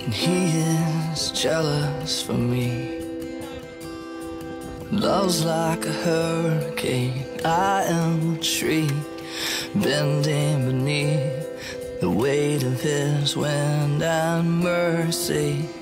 and he is jealous for me. Love's like a hurricane, I am a tree bending beneath the weight of his wind and mercy.